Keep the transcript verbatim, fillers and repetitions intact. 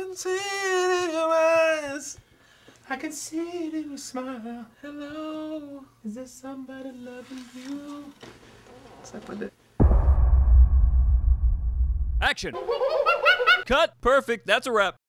can see it in your eyes. I can see it in your smile. Hello, is there somebody loving you? Except for that. Action. Cut. Perfect. That's a wrap.